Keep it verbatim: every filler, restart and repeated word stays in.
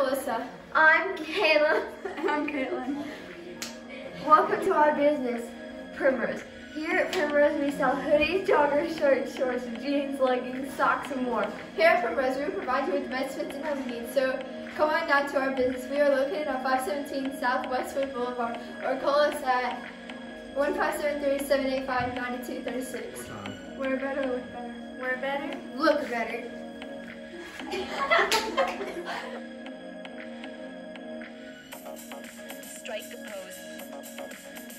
Alyssa. I'm Kayla. And I'm Caitlin. Welcome to our business, Primrose. Here at Primrose, we sell hoodies, joggers, shirts, shorts, jeans, leggings, socks, and more. Here at Primrose, we provide you with men's fits and home needs. So come on down to our business. We are located on five seventeen South Westwood Boulevard, or call us at one five seven three, seven eight five, nine two three six. We're better, look better. We're better, look better. Strike a pose.